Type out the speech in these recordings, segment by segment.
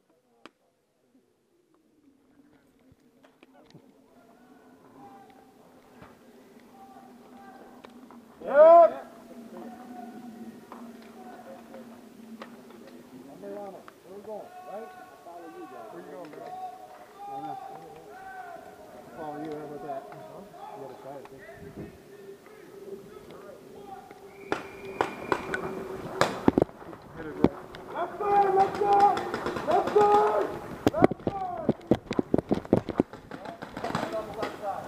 Yep. Where we going? Right? I'll follow you guys. Where you going, man? I'll follow you. How about that? The other side, I think. Hit it, bro. Left side! Left side! Left side! Left side! Right on the left side.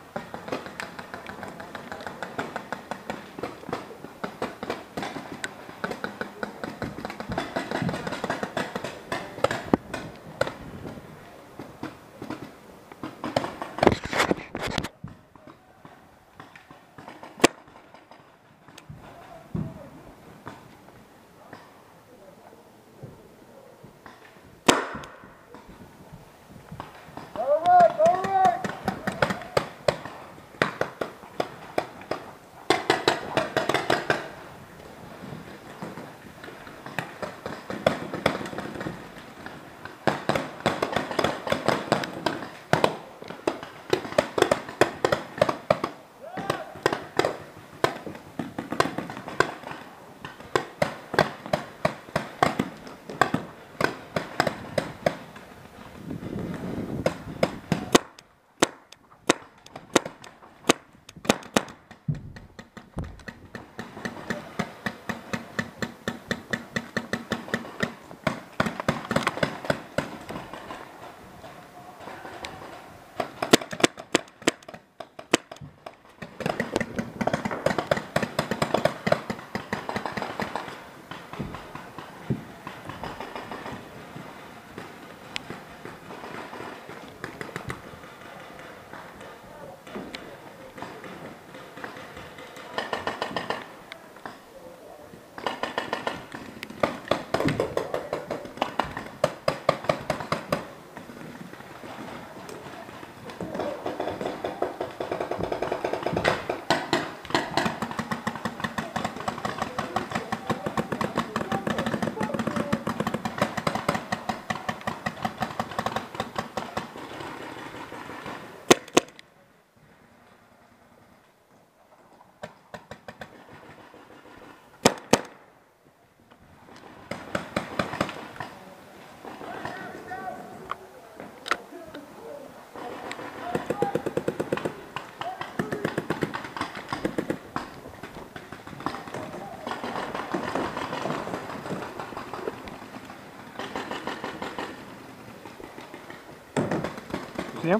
See him?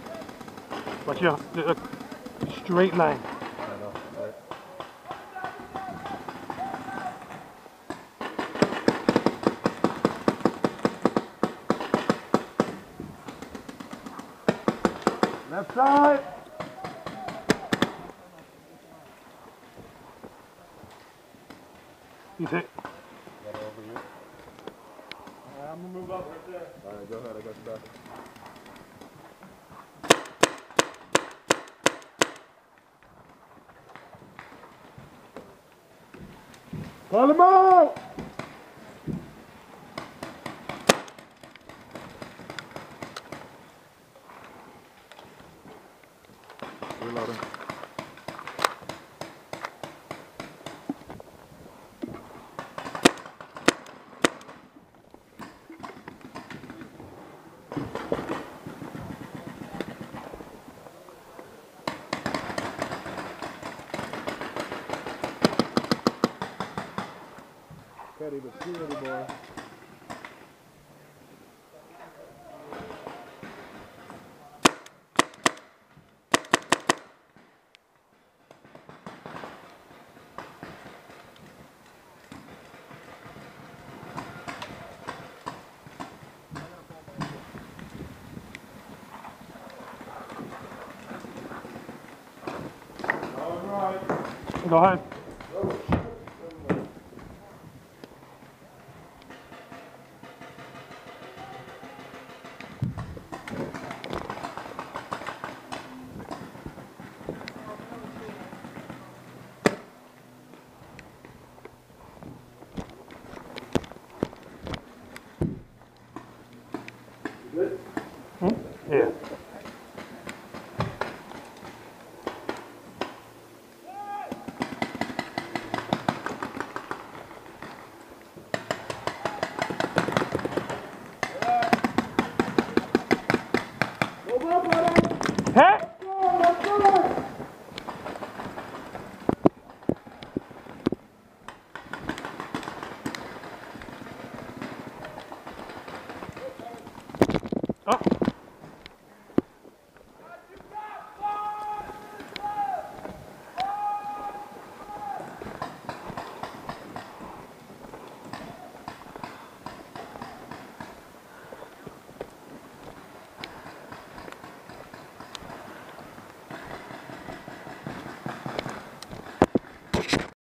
Watch your straight line. I know, right? Left side. He's hit. Got it over you. I'm gonna move up right there. Alright, go ahead. I got you back. Call him out! Reloading. Petty but security boy. All right. Go ahead.